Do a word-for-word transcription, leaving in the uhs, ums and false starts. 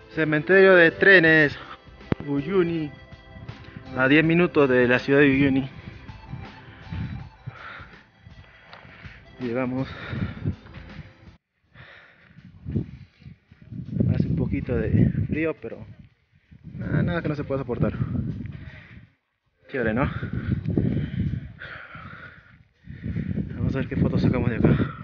Cementerio de trenes, Uyuni, a diez minutos de la ciudad de Uyuni. Llegamos. Hace un poquito de frío, pero nada, nada que no se pueda soportar. Chévere, ¿no? Vamos a ver qué fotos sacamos de acá.